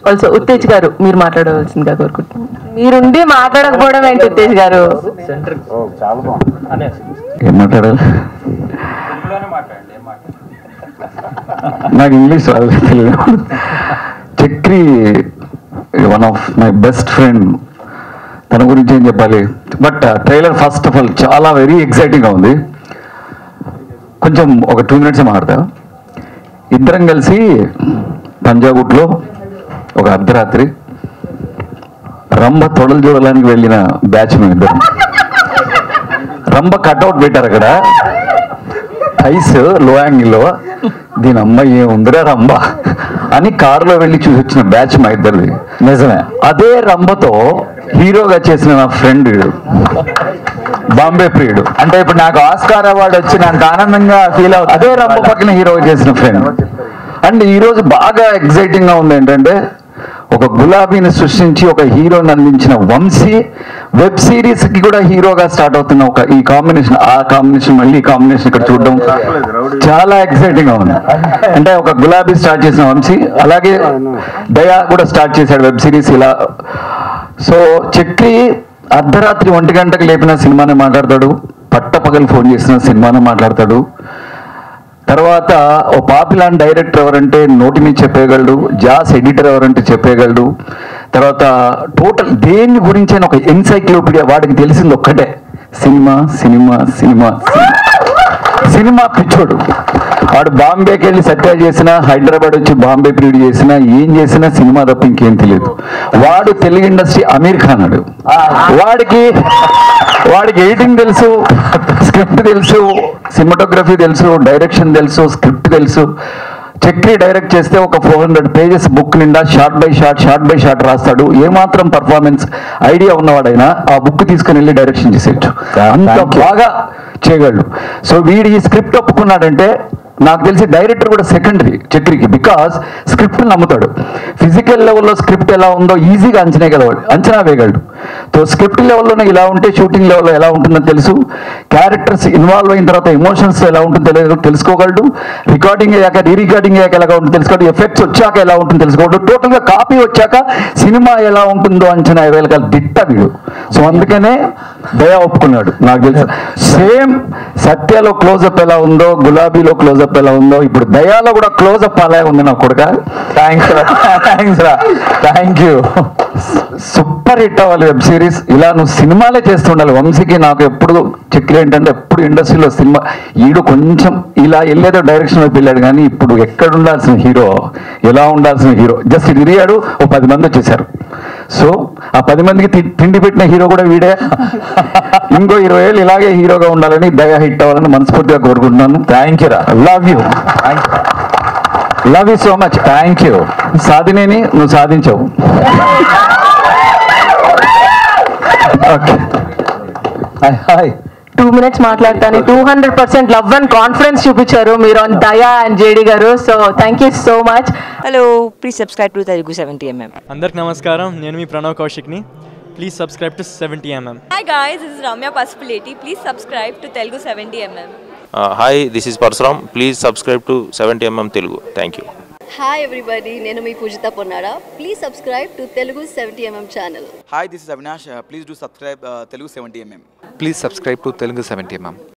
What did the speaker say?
Also Uttej గారు మీరు మాట్లాడవలసిందిగా కోరుకుంటున్నాను. మీరుండి మాట్లాడకపోవడం ఏంటి ఉత్తేజ్ గారు? ఏం మాట్లాడాలి? నాకు ఇంగ్లీష్ తెలియదు. Chakri one of my best friend, తన గురించి ఏం చెప్పాలి. But trailer first of all చాలా వెరీ ఎక్సైటింగ్గా ఉంది. కొంచెం ఒక 2 minutes మాట్లాడతా. ఇద్దరం కలిసి పంజాగుట్లో ఒక అర్ధరాత్రి రంభ తొడలు చూడడానికి వెళ్ళిన బ్యాచ్ మేము ఇద్దరం. రంభ కట్అవుట్ పెట్టారు అక్కడ ఐస్ లో యాంగిల్లో. దీని అమ్మాయి ఏముందిరా రంభ అని కారులో వెళ్ళి చూసి వచ్చిన బ్యాచ్ మా ఇద్దరిది. నిజమే. అదే రంభతో హీరోగా చేసిన నా ఫ్రెండ్ బాంబే ప్రియుడు. అంటే ఇప్పుడు నాకు ఆస్కార్ అవార్డు వచ్చి నాకు ఆనందంగా ఫీల్ అవుతుంది. అదే రంభ పక్కన హీరోగా చేసిన ఫ్రెండ్. అండ్ ఈరోజు బాగా ఎక్సైటింగ్గా ఉంది ఏంటంటే, ఒక గులాబీని సృష్టించి ఒక హీరోని అందించిన వంశీ వెబ్ సిరీస్ కి కూడా హీరోగా స్టార్ట్ అవుతున్న ఒక ఈ కాంబినేషన్, ఆ కాంబినేషన్ మళ్ళీ ఈ కాంబినేషన్ ఇక్కడ చూడడం చాలా ఎక్సైటింగ్ గా ఉంది. అంటే ఒక గులాబీ స్టార్ట్ చేసిన వంశీ, అలాగే దయా కూడా స్టార్ట్ చేశాడు వెబ్ సిరీస్ ఇలా. సో చక్రి అర్ధరాత్రి 1 గంటకు లేపిన సినిమానే మాట్లాడతాడు, పట్టపగలు ఫోన్ చేసిన సినిమానే మాట్లాడతాడు. తర్వాత ఓ పాపులాన్ డైరెక్టర్ ఎవరంటే నోటి మీద చెప్పేయగలడు, జాస్ ఎడిటర్ ఎవరంటే చెప్పేయగలడు. తర్వాత టోటల్ దేని గురించి ఒక ఎన్సైక్లోపీడియా. వాడికి తెలిసింది ఒక్కటే, సినిమా సినిమా సినిమా సినిమా పిచ్చోడు. వాడు బాంబేకి వెళ్ళి సత్య చేసినా, హైదరాబాద్ వచ్చి బాంబే పీరియడ్ చేసినా, ఏం చేసినా సినిమా తప్ప ఇంకేం తెలియదు. వాడు తెలుగు ఇండస్ట్రీ అమీర్ ఖాన్ అడు. వాడికి ఎడిటింగ్ తెలుసు, స్క్రిప్ట్ తెలుసు, సినిమాటోగ్రఫీ తెలుసు, డైరెక్షన్ తెలుసు, స్క్రిప్ట్ తెలుసు. చక్రి డైరెక్ట్ చేస్తే ఒక 400 pages బుక్ నిండా షార్ట్ బై షార్ట్ రాస్తాడు. ఏమాత్రం పర్ఫార్మెన్స్ ఐడియా ఉన్నవాడైనా ఆ బుక్ తీసుకుని వెళ్ళి డైరెక్షన్ చేసేయచ్చు, అంత బాగా చేయగలడు. సో వీడి ఈ స్క్రిప్ట్ ఒప్పుకున్నాడంటే నాకు తెలిసి డైరెక్టర్ కూడా సెకండరీ చక్రికి, బికాస్ స్క్రిప్ట్ నమ్ముతాడు. ఫిజికల్ లెవెల్లో స్క్రిప్ట్ ఎలా ఉందో ఈజీగా అంచనా వేయగలడు. సో స్క్రిప్ట్ లెవెల్లోనే ఇలా ఉంటే షూటింగ్ లెవెల్లో ఎలా ఉంటుందో తెలుసు. క్యారెక్టర్స్ ఇన్వాల్వ్ అయిన తర్వాత ఎమోషన్స్ ఎలా ఉంటుందో తెలుసుకోగలడు. రికార్డింగ్ అయ్యాక రీరికార్డింగ్ అయ్యాక ఎలా ఉంటుందో తెలుసుకోవడం, ఎఫెక్ట్స్ వచ్చాక ఎలా ఉంటుందో తెలుసుకోవడం, టోటల్గా కాపీ వచ్చాక సినిమా ఎలా ఉంటుందో అంచనా వేయగల దిట్ట వీడు. సో అందుకనే దయా ఒప్పుకున్నాడు. నాకు తెలుసు సేమ్ సత్యలో క్లోజప్ ఎలా ఉందో, గులాబీలో క్లోజప్ ఎలా ఉందో, ఇప్పుడు దయాలో కూడా క్లోజప్ అలాగే ఉంది నా కొడుక. Thank you. సూపర్ హిట్ అవ్వాలి వెబ్ సిరీస్. ఇలా నువ్వు సినిమాలే చేస్తుండాలి. వంశీకి నాకు ఎప్పుడు చక్రి ఏంటంటే ఎప్పుడు ఇండస్ట్రీలో సినిమా, ఈడు కొంచెం ఇలా వెళ్ళేదో డైరెక్షన్ వైపు వెళ్ళాడు, కానీ ఇప్పుడు ఎక్కడ ఉండాల్సిన హీరో, ఎలా ఉండాల్సిన హీరో జస్ట్ తిరిగాడు. ఓ 10 మంది వచ్చేసారు. సో ఆ 10 మందికి తిండి పెట్టిన హీరో కూడా వీడే. ఇంకో 20 ఏళ్ళు ఇలాగే హీరోగా ఉండాలని, దయా హిట్ అవ్వాలని మనస్ఫూర్తిగా కోరుకుంటున్నాను. థ్యాంక్ యూ రా. Love you so much. Thank you. Sadhineni నువ్వు సాధించావు. Okay, hi. 2 minutes మాట్లాడతాను. 200% లవ్ అండ్ కాన్ఫిడెన్స్ చూపించారు మీరు ఆన్ దయా అండ్ జేడి గారు. So thank you so much. Hello, please subscribe to Telugu70mm. అందరికి నమస్కారం, నేను మీ ప్రణవ్ కౌశిక్ని. Please subscribe to 70mm. Hi guys, this is Ramya Pasupuleti. Please subscribe to Telugu70mm. Hi, this is Parsuram. Please subscribe to 70mm Telugu. Thank you. Hi everybody, నేను మీ పూజిత Ponnara. Please subscribe to Telugu70mm channel. Hi, this is Avinash. Please do subscribe Telugu70mm. Please subscribe to Telugu70mm.